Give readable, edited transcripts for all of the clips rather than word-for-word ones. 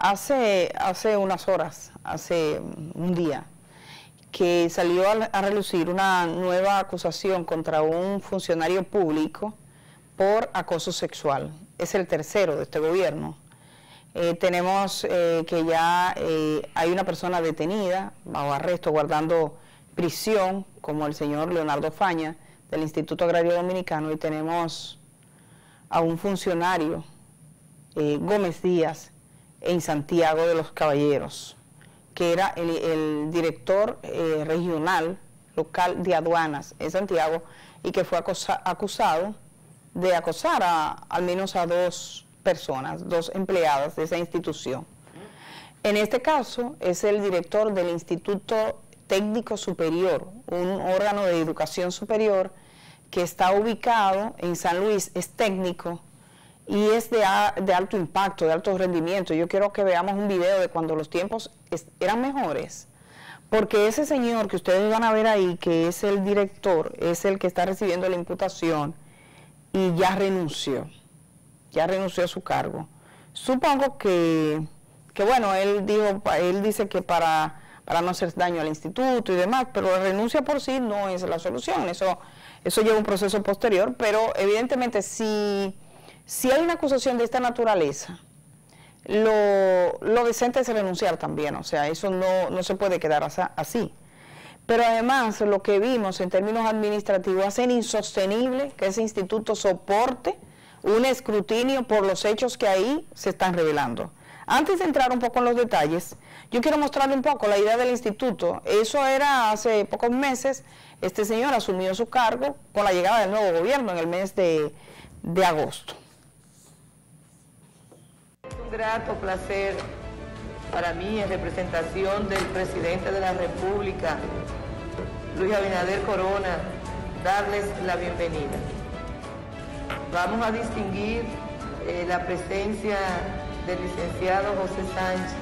Hace unas horas, hace un día, que salió a relucir una nueva acusación contra un funcionario público por acoso sexual. Es el tercero de este gobierno. Tenemos que ya hay una persona detenida, bajo arresto, guardando prisión, como el señor Leonardo Faña, del Instituto Agrario Dominicano, y tenemos a un funcionario, Gómez Díaz, en Santiago de los Caballeros, que era el director regional local de aduanas en Santiago, y que fue acusado de acosar al menos a dos personas, dos empleadas de esa institución. En este caso es el director del Instituto Técnico Superior, un órgano de educación superior que está ubicado en San Luis, es técnico y es de alto impacto, de alto rendimiento. Yo quiero que veamos un video de cuando los tiempos eran mejores, porque ese señor que ustedes van a ver ahí, que es el director, es el que está recibiendo la imputación y ya renunció a su cargo. Supongo que bueno, él dice que para no hacer daño al instituto y demás, pero la renuncia por sí no es la solución, eso lleva un proceso posterior, pero evidentemente si hay una acusación de esta naturaleza, lo decente es renunciar también, o sea, eso no se puede quedar así. Pero además lo que vimos en términos administrativos hacen insostenible que ese instituto soporte un escrutinio por los hechos que ahí se están revelando. Antes de entrar un poco en los detalles, yo quiero mostrarle un poco la idea del instituto. Eso era hace pocos meses. Este señor asumió su cargo con la llegada del nuevo gobierno en el mes de agosto. Es un grato placer para mí, en representación del presidente de la República, Luis Abinader Corona, darles la bienvenida. Vamos a distinguir la presencia del licenciado José Sánchez.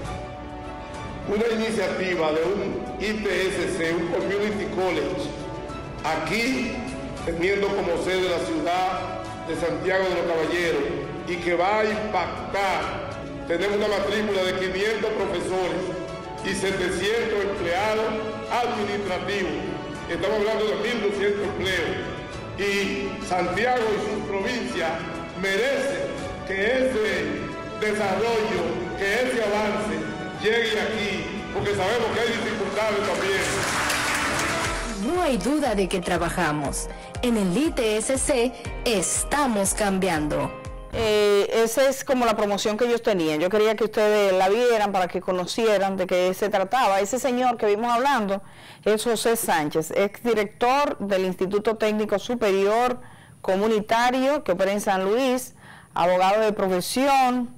Una iniciativa de un IPSC, un Community College, aquí teniendo como sede la ciudad de Santiago de los Caballeros, y que va a impactar. Tenemos una matrícula de 500 profesores y 700 empleados administrativos. Estamos hablando de 1.200 empleos. Y Santiago y sus provincias merecen que ese desarrollo, que ese avance llegue aquí, porque sabemos que hay dificultades también. No hay duda de que trabajamos. En el ITSC estamos cambiando. Esa es como la promoción que ellos tenían. Yo quería que ustedes la vieran para que conocieran de qué se trataba. Ese señor que vimos hablando es José Sánchez, exdirector del Instituto Técnico Superior Comunitario que opera en San Luis, abogado de profesión,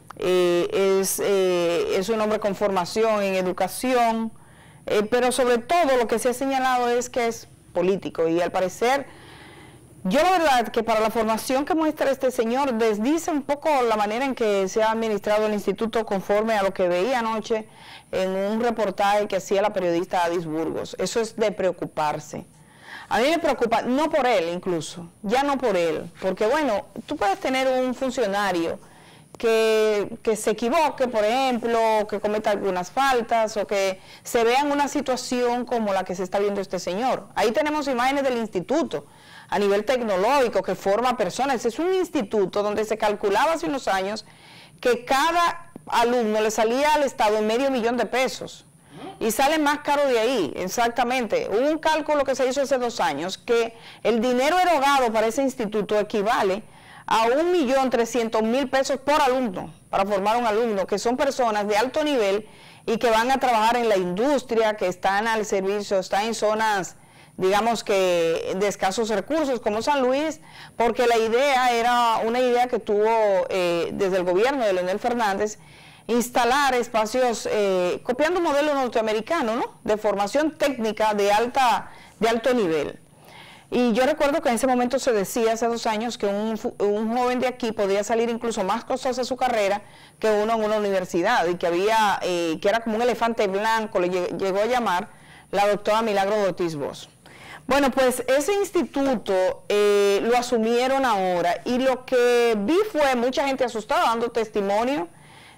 es un hombre con formación en educación, pero sobre todo lo que se ha señalado es que es político, y al parecer, yo la verdad que para la formación que muestra este señor desdice un poco la manera en que se ha administrado el instituto, conforme a lo que veía anoche en un reportaje que hacía la periodista Adis Burgos. Eso es de preocuparse. A mí me preocupa, no por él incluso, ya no por él, porque bueno, tú puedes tener un funcionario que se equivoque, por ejemplo, que cometa algunas faltas, o que se vea en una situación como la que se está viendo este señor. Ahí tenemos imágenes del instituto a nivel tecnológico que forma personas. Es un instituto donde se calculaba hace unos años que cada alumno le salía al Estado en $500,000 de pesos. Y sale más caro de ahí, exactamente. Hubo un cálculo que se hizo hace 2 años que el dinero erogado para ese instituto equivale a $1.300.000 pesos por alumno, para formar un alumno, que son personas de alto nivel y que van a trabajar en la industria, que están al servicio, están en zonas, digamos que de escasos recursos, como San Luis, porque la idea era una idea que tuvo desde el gobierno de Leonel Fernández, instalar espacios, copiando un modelo norteamericano, ¿no?, de formación técnica de alto nivel. Y yo recuerdo que en ese momento se decía hace 2 años que un joven de aquí podía salir incluso más costosa su carrera que uno en una universidad, y que había, que era como un elefante blanco, le llegó a llamar la doctora Milagro Ortiz Bosch. Bueno, pues ese instituto lo asumieron ahora, y lo que vi fue mucha gente asustada dando testimonio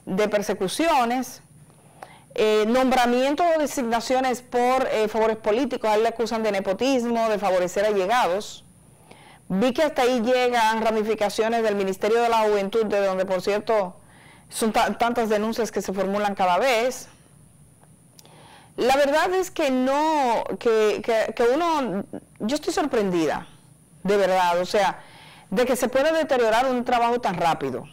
de persecuciones, nombramientos o designaciones por favores políticos. A él le acusan de nepotismo, de favorecer allegados. Vi que hasta ahí llegan ramificaciones del Ministerio de la Juventud, de donde, por cierto, son tantas denuncias que se formulan cada vez. La verdad es que no, yo estoy sorprendida, de verdad, o sea, de que se pueda deteriorar un trabajo tan rápido.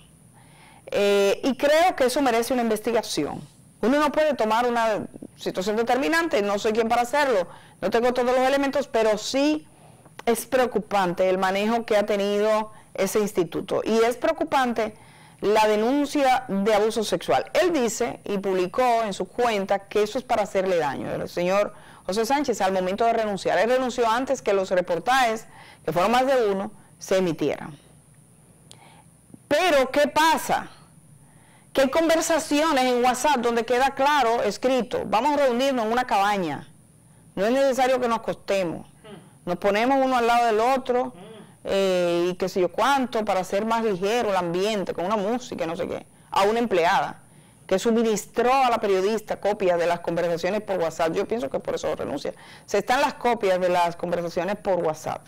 Y creo que eso merece una investigación. Uno no puede tomar una situación determinante, no soy quien para hacerlo, no tengo todos los elementos, pero sí es preocupante el manejo que ha tenido ese instituto. Y es preocupante la denuncia de abuso sexual. Él dice y publicó en su cuenta que eso es para hacerle daño. El señor José Sánchez, al momento de renunciar, él renunció antes que los reportajes, que fueron más de uno, se emitieran. Pero, ¿qué pasa? Que hay conversaciones en WhatsApp donde queda claro, escrito, vamos a reunirnos en una cabaña, no es necesario que nos acostemos, nos ponemos uno al lado del otro, y qué sé yo cuánto, para hacer más ligero el ambiente, con una música, no sé qué, a una empleada que suministró a la periodista copias de las conversaciones por WhatsApp. Yo pienso que por eso renuncia. Se están las copias de las conversaciones por WhatsApp.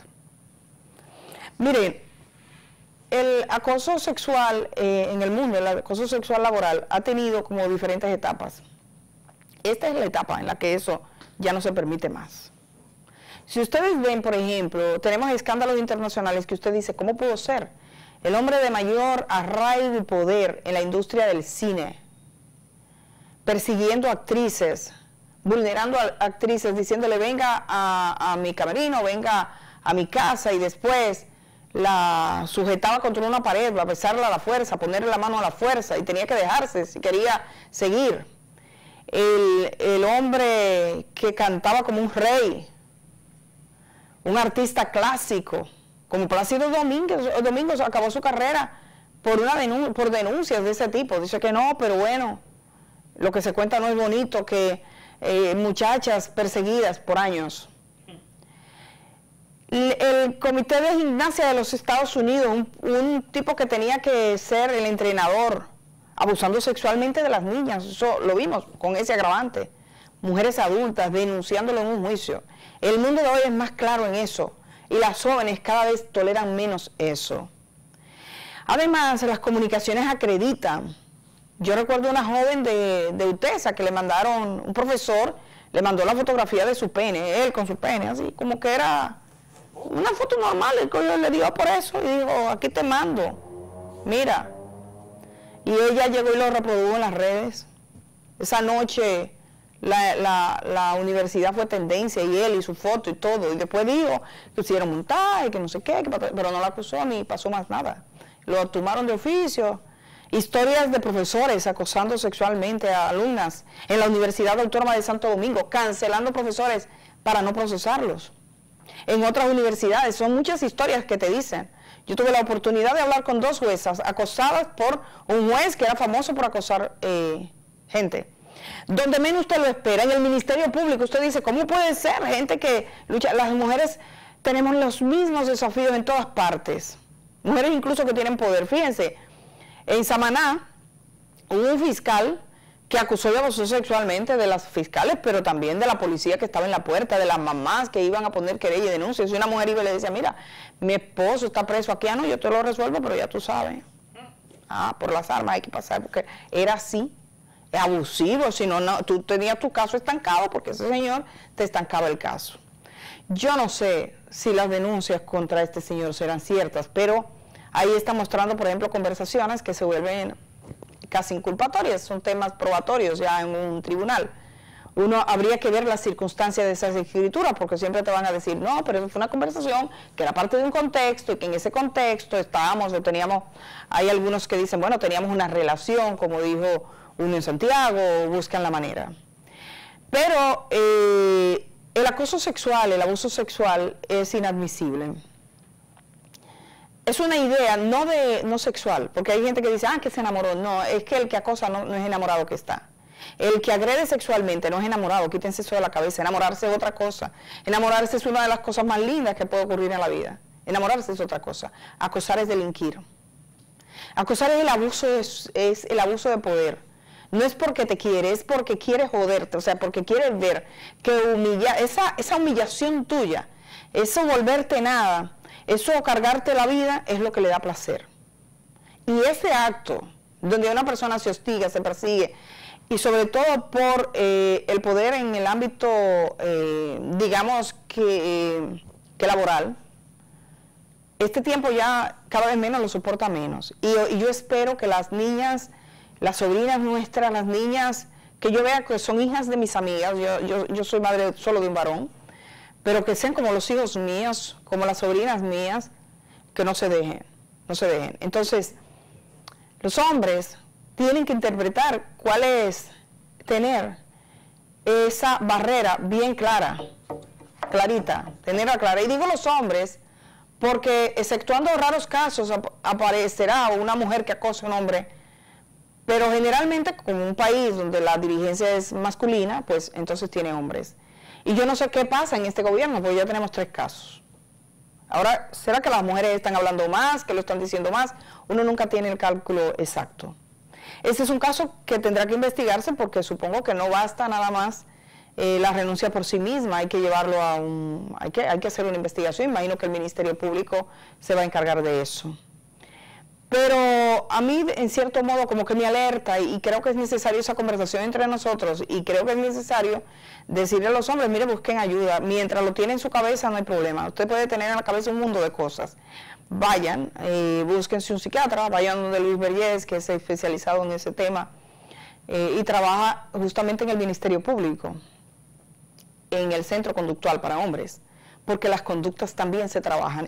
Miren, el acoso sexual en el mundo, el acoso sexual laboral, ha tenido como diferentes etapas. Esta es la etapa en la que eso ya no se permite más. Si ustedes ven, por ejemplo, tenemos escándalos internacionales que usted dice, ¿cómo pudo ser? El hombre de mayor arraigo y poder en la industria del cine, persiguiendo actrices, vulnerando a actrices, diciéndole, venga a mi camerino, venga a mi casa, y después la sujetaba contra una pared, a besarla a la fuerza, ponerle la mano a la fuerza, y tenía que dejarse si quería seguir. El hombre que cantaba como un rey, un artista clásico, como Plácido Domingos acabó su carrera por denuncias de ese tipo. Dice que no, pero bueno, lo que se cuenta no es bonito, que muchachas perseguidas por años. El Comité de Gimnasia de los Estados Unidos, un tipo que tenía que ser el entrenador, abusando sexualmente de las niñas, eso lo vimos con ese agravante. Mujeres adultas denunciándolo en un juicio. El mundo de hoy es más claro en eso, y las jóvenes cada vez toleran menos eso. Además, las comunicaciones acreditan. Yo recuerdo una joven de UTESA que le mandaron, un profesor le mandó la fotografía de su pene, él con su pene, así como que era una foto normal. El coño le dio por eso y dijo, aquí te mando, mira. Y ella llegó y lo reprodujo en las redes. Esa noche la universidad fue tendencia, y él y su foto y todo, y después dijo que hicieron montaje, que no sé qué, pero no la acusó ni pasó más nada. Lo tomaron de oficio. Historias de profesores acosando sexualmente a alumnas en la Universidad Autónoma de Santo Domingo, cancelando profesores para no procesarlos. En otras universidades son muchas historias que te dicen. Yo tuve la oportunidad de hablar con 2 juezas acosadas por un juez que era famoso por acosar gente. Donde menos usted lo espera, en el Ministerio Público, usted dice, ¿cómo puede ser? Gente que lucha, las mujeres tenemos los mismos desafíos en todas partes. Mujeres incluso que tienen poder. Fíjense, en Samaná hubo un fiscal que acusó de abuso sexualmente de las fiscales, pero también de la policía que estaba en la puerta, de las mamás que iban a poner querella y denuncias. Y una mujer iba y le decía, mira, mi esposo está preso aquí, no, yo te lo resuelvo, pero ya tú sabes. Por las armas hay que pasar, porque era así. Es abusivo, si no, tú tenías tu caso estancado porque ese señor te estancaba el caso. Yo no sé si las denuncias contra este señor serán ciertas, pero ahí está mostrando, por ejemplo, conversaciones que se vuelven casi inculpatorias, son temas probatorios ya en un tribunal. Uno habría que ver las circunstancias de esas escrituras, porque siempre te van a decir, no, pero fue una conversación que era parte de un contexto, y que en ese contexto estábamos, o teníamos, hay algunos que dicen, bueno, teníamos una relación, como dijo uno en Santiago, buscan la manera. Pero el acoso sexual, el abuso sexual es inadmisible. Es una idea no sexual, porque hay gente que dice, que se enamoró. No, es que el que acosa no es enamorado que está. El que agrede sexualmente no es enamorado, quítense eso de la cabeza. Enamorarse es otra cosa. Enamorarse es una de las cosas más lindas que puede ocurrir en la vida. Enamorarse es otra cosa. Acosar es delinquir. Acosar es el abuso de poder. No es porque te quiere, es porque quiere joderte, o sea, porque quiere ver que esa humillación tuya, eso volverte nada, eso cargarte la vida es lo que le da placer. Y ese acto donde una persona se hostiga, se persigue, y sobre todo por el poder en el ámbito, digamos que laboral, este tiempo ya cada vez menos lo soporta menos. Y yo espero que las niñas, las sobrinas nuestras, las niñas que yo vea que son hijas de mis amigas, yo soy madre solo de un varón, pero que sean como los hijos míos, como las sobrinas mías, que no se dejen, no se dejen. Entonces, los hombres tienen que interpretar cuál es tener esa barrera bien clara, clarita, tenerla clara. Y digo los hombres porque, exceptuando raros casos, aparecerá una mujer que acosa a un hombre, pero generalmente, como un país donde la dirigencia es masculina, pues entonces tiene hombres. Y yo no sé qué pasa en este gobierno, porque ya tenemos 3 casos. Ahora, ¿será que las mujeres están hablando más, que lo están diciendo más? Uno nunca tiene el cálculo exacto. Ese es un caso que tendrá que investigarse, porque supongo que no basta nada más la renuncia por sí misma, hay que llevarlo a hay que hacer una investigación. Imagino que el Ministerio Público se va a encargar de eso. Pero a mí, en cierto modo, como que me alerta, y creo que es necesario esa conversación entre nosotros, y creo que es necesario decirle a los hombres, mire, busquen ayuda. Mientras lo tiene en su cabeza no hay problema. Usted puede tener en la cabeza un mundo de cosas. Vayan, búsquense un psiquiatra, vayan donde Luis Vergés, que es especializado en ese tema, y trabaja justamente en el Ministerio Público, en el Centro Conductual para Hombres, porque las conductas también se trabajan,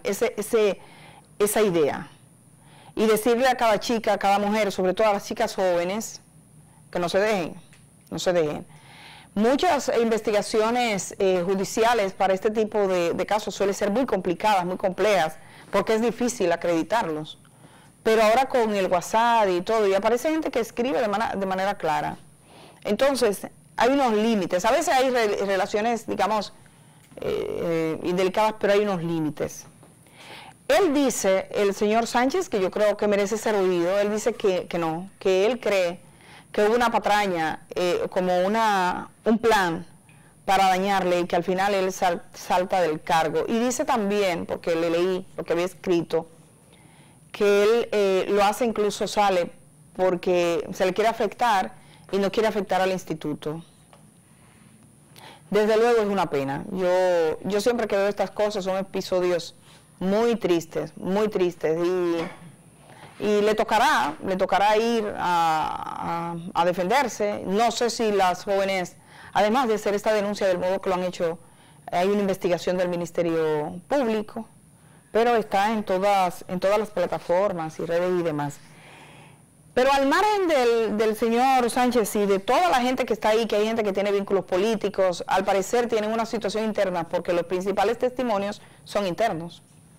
esa idea. Y decirle a cada chica, a cada mujer, sobre todo a las chicas jóvenes, que no se dejen, no se dejen. Muchas investigaciones judiciales para este tipo de casos suelen ser muy complicadas, muy complejas, porque es difícil acreditarlos. Pero ahora con el WhatsApp y todo, y aparece gente que escribe de manera clara. Entonces, hay unos límites. A veces hay relaciones, digamos, indelicadas, pero hay unos límites. Él dice, el señor Sánchez, que yo creo que merece ser oído, él dice que no, que él cree que hubo una patraña, como un plan para dañarle, y que al final él salta del cargo. Y dice también, porque le leí lo que había escrito, que él lo hace, incluso sale porque se le quiere afectar y no quiere afectar al instituto. Desde luego es una pena. Yo siempre que veo estas cosas son episodios muy tristes, y le tocará ir a defenderse. No sé si las jóvenes, además de hacer esta denuncia del modo que lo han hecho, hay una investigación del Ministerio Público, pero está en todas las plataformas y redes y demás. Pero al margen del señor Sánchez y de toda la gente que está ahí, que hay gente que tiene vínculos políticos, al parecer tienen una situación interna, porque los principales testimonios son internos.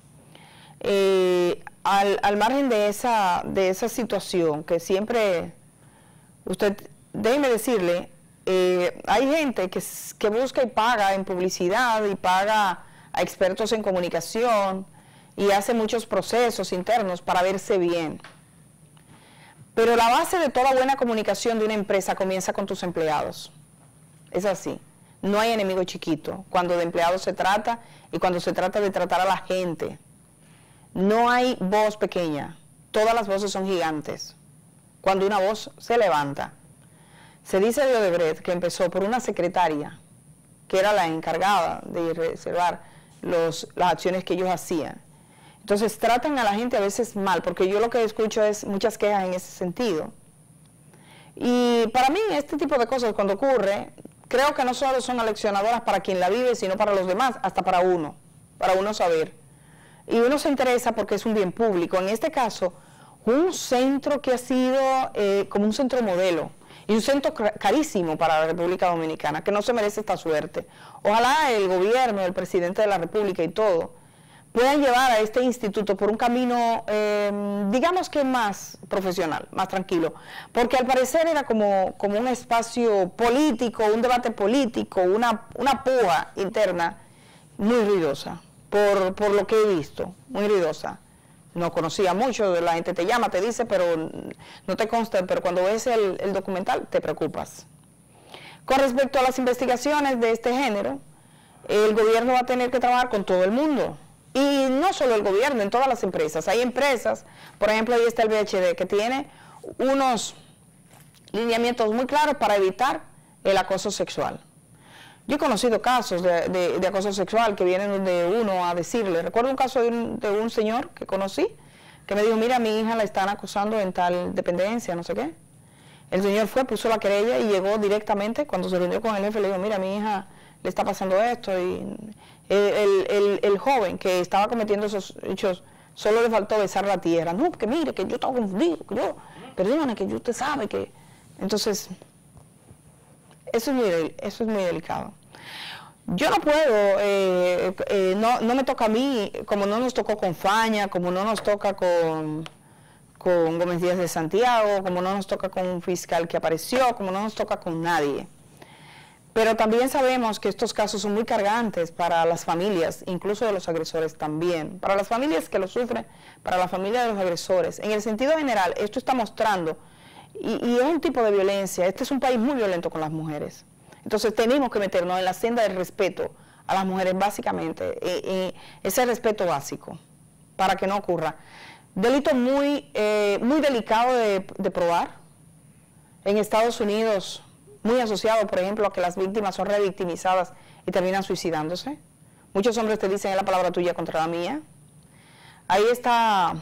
Al margen de esa situación, que siempre, déjeme decirle, hay gente que busca y paga en publicidad y paga a expertos en comunicación y hace muchos procesos internos para verse bien. Pero la base de toda buena comunicación de una empresa comienza con tus empleados. Es así. No hay enemigo chiquito cuando de empleados se trata, y cuando se trata de tratar a la gente. No hay voz pequeña. Todas las voces son gigantes. Cuando una voz se levanta. Se dice de Odebrecht que empezó por una secretaria, que era la encargada de reservar las acciones que ellos hacían. Entonces tratan a la gente a veces mal, porque yo lo que escucho es muchas quejas en ese sentido. Y para mí este tipo de cosas, cuando ocurre, creo que no solo son aleccionadoras para quien la vive, sino para los demás, hasta para uno saber. Y uno se interesa porque es un bien público. En este caso, un centro que ha sido como un centro modelo, y un centro carísimo para la República Dominicana, que no se merece esta suerte. Ojalá el gobierno, el presidente de la República y todo, puedan llevar a este instituto por un camino, digamos que más profesional, más tranquilo, porque al parecer era como un espacio político, un debate político, una puja interna muy ruidosa, por lo que he visto, muy ruidosa. no conocía mucho, la gente te llama, te dice, pero no te consta, pero cuando ves el documental te preocupas. Con respecto a las investigaciones de este género, el gobierno va a tener que trabajar con todo el mundo. Y no solo el gobierno, en todas las empresas. Hay empresas, por ejemplo, ahí está el VHD, que tiene unos lineamientos muy claros para evitar el acoso sexual. Yo he conocido casos de acoso sexual que vienen de uno a decirle. Recuerdo un caso de un señor que conocí, que me dijo, mira, mi hija la están acosando en tal dependencia, no sé qué. El señor fue, puso la querella y llegó directamente, cuando se reunió con el jefe, le dijo, mira, mi hija le está pasando esto. Y el joven que estaba cometiendo esos hechos, solo le faltó besar la tierra. No, porque mire, que yo estaba confundido, que yo, perdóname, que usted sabe que... Entonces, eso es muy delicado. Yo no puedo, no me toca a mí, como no nos tocó con Faña, como no nos toca con Gómez Díaz de Santiago, como no nos toca con un fiscal que apareció, como no nos toca con nadie. Pero también sabemos que estos casos son muy cargantes para las familias, incluso de los agresores también, para las familias que lo sufren, para la familia de los agresores. En el sentido general, esto está mostrando, y es un tipo de violencia, este es un país muy violento con las mujeres. Entonces tenemos que meternos en la senda del respeto a las mujeres básicamente, ese respeto básico, para que no ocurra. Delito muy delicado de probar. En Estados Unidos, muy asociado, por ejemplo, a que las víctimas son revictimizadas y terminan suicidándose. Muchos hombres te dicen, es la palabra tuya contra la mía. Ahí está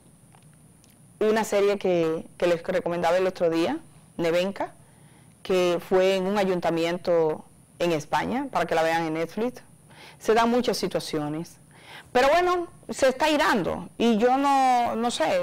una serie que les recomendaba el otro día, Nevenka, que fue en un ayuntamiento en España, para que la vean en Netflix. Se dan muchas situaciones. Pero bueno, se está irando y yo no sé,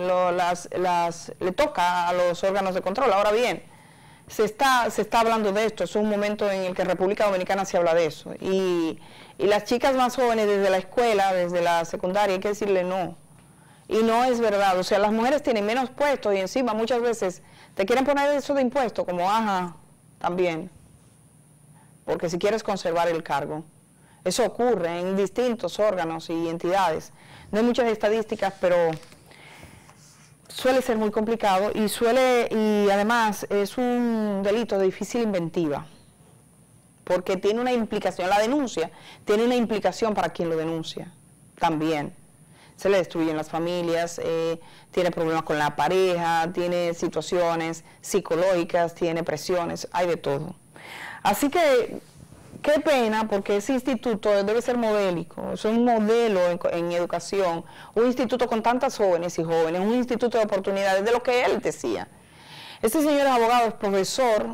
le toca a los órganos de control. Ahora bien, se está hablando de esto, es un momento en el que en República Dominicana se habla de eso. Y las chicas más jóvenes desde la escuela, desde la secundaria, hay que decirle no. Y no es verdad, o sea, las mujeres tienen menos puestos y encima muchas veces te quieren poner eso de impuesto como, ajá, también, porque si quieres conservar el cargo. Eso ocurre en distintos órganos y entidades. No hay muchas estadísticas, pero suele ser muy complicado y además es un delito de difícil inventiva, porque tiene una implicación, la denuncia tiene una implicación para quien lo denuncia también. Se le destruyen las familias, tiene problemas con la pareja, tiene situaciones psicológicas, tiene presiones, hay de todo. Así que, qué pena, porque ese instituto debe ser modélico, es un modelo en educación, un instituto con tantas jóvenes y jóvenes, un instituto de oportunidades, de lo que él decía. Este señor es abogado, es profesor,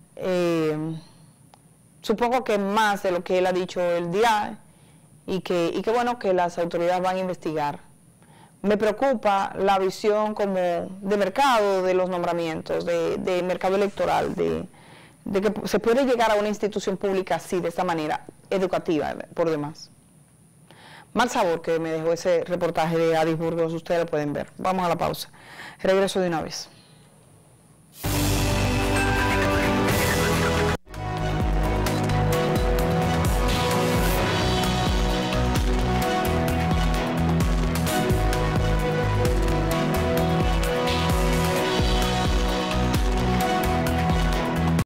supongo que más de lo que él ha dicho el día, y que bueno, que las autoridades van a investigar. Me preocupa la visión como de mercado de los nombramientos, de mercado electoral, de que se puede llegar a una institución pública así, de esta manera, educativa, por demás. Mal sabor que me dejó ese reportaje de Adis Burgos, ustedes lo pueden ver. Vamos a la pausa. Regreso de una vez.